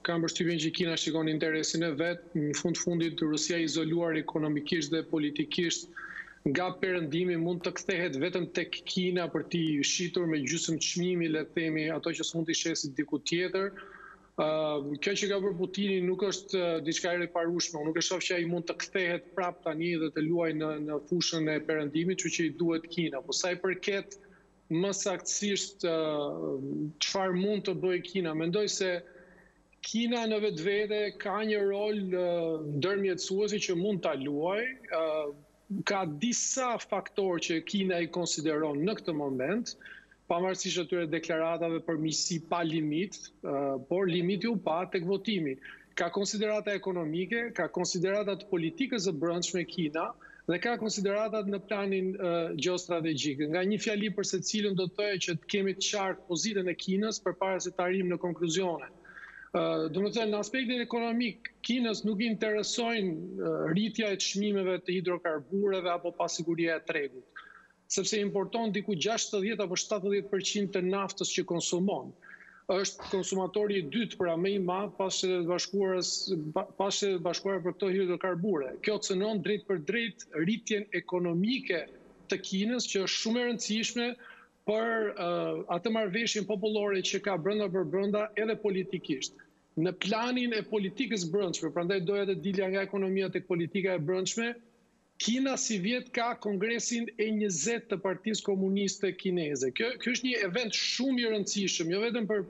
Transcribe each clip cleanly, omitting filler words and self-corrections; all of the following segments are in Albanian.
kam përshtypjen që Kina shikon interesin e vet, në fundit Rusia izoluar ekonomikisht dhe politikisht nga perëndimi mund të kthehet vetëm tek Kina për t'i shitur me gjysmë çmimi, le të themi, ato që s'mund t'i shesit diku tjetër. Kjo që ka bërë Putini nuk është diçka e riparueshme, unë nuk e shoh që ai mund të kthehet prap tani dhe të luajë në fushën e perëndimit, kështu që i duhet Kina. Po sa i përket më saktësisht çfarë mund të bëjë Kina, mendoj se Kina në vetvete ka një rol ndërmjetësuesi që mund ta luajë. Ka disa faktorë që Kina i konsideron në këtë moment, pavarësisht atyre deklaratave për miqësi pa limit, por limiti u pa tek votimi. Ka konsiderata ekonomike, ka konsideratat politikës së brendshme Kina dhe ka konsideratat në planin gjeostrategjik. Nga një fjali për secilën do të thojë që të kemi të qartë pozitën e Kinës përpara se të arrijmë në konkluzione. Do të thënë, në aspektin ekonomik, Kinës nuk i interesojnë rritja e çmimeve të hidrokarbureve apo pasiguria e tregut, sepse importon diku 60 apo 70% të naftës që konsumon. Është konsumatori i dytë pra më i madh pas Shtetet Bashkuara për këto hidrokarbure. Kjo cënon drejt për drejt rritjen ekonomike të Kinës, që është shumë e rëndësishme për atë marrëveshjen popullore që ka brenda për brenda edhe politikisht. Në planin e politikës brendshme, prandaj doja të dilja nga ekonomia tek politika e brendshme, Kina si vjet ka kongresin e 20 të Partisë Komuniste Kineze. Kjo është një event shumë i rëndësishëm, jo vetëm për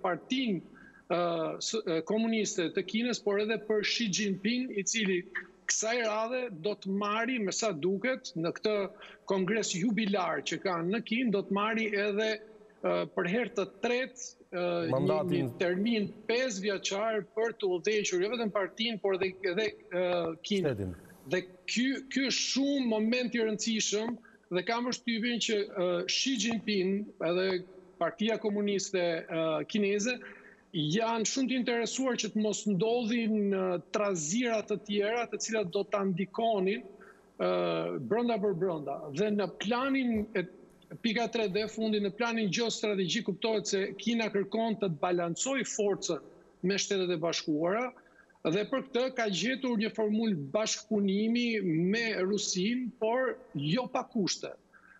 Partinë Komuniste të Kinës, por edhe për Xi Jinping, i cili kësaj radhe do të marri, me sa duket, në këtë kongres jubilar që ka në Kinë, do të marri edhe për herë të tretë një termin 5 vjeçar për të udhëhequr jo vetëm partinë, por edhe Kinën. Dhe ky është shumë moment i rëndësishëm dhe kam përshtypjen që Xi Jinping edhe Partia Komuniste Kineze janë shumë të interesuar që të mos ndodhin trazira të tjera të cilat do ta ndikonin brenda për brenda. Dhe në planin pika 3D fundi, në planin gjeostrategjik kuptohet se Kina kërkon të balancojë forcën me Shtetet e Bashkuara. Dhe për këtë ka gjetur një formulë bashkëpunimi me Rusinë, por jo pa kushte.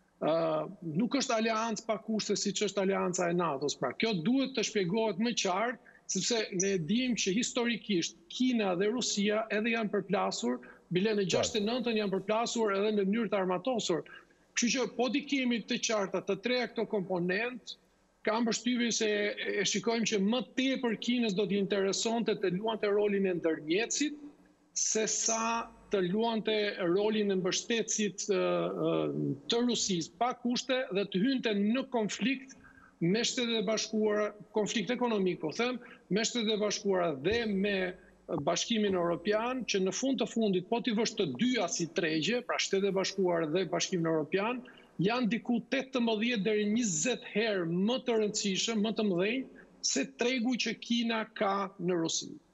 Nuk është aleancë pa kushte siç është aleanca e NATO-s. Pra, kjo duhet të shpjegohet më qartë, sepse ne dimë që historikisht Kina dhe Rusia edhe janë përplasur, bile në 69-ën janë përplasur edhe në mënyrë të armatosur. Kështu që po di kemi të qarta të treja këto komponentë, kam përshtypjen se e shikojmë që më tepër Kinës do t'i interesonte të luante rolin e ndërmjetësit, sesa të luante rolin e mbështetësit të Rusisë pa kushte dhe të hynte në konflikt me Shtetet e Bashkuara, konflikt ekonomik po them, me Shtetet e Bashkuara dhe me Bashkimin Evropian, që në fund të fundit po t'i vësh të dyja si tregje, pra Shtetet e Bashkuara dhe Bashkimin Evropian, janë diku 18 deri 20 herë më të rëndësishëm, më të mëdhenj, se tregu që Kina ka në Rusi.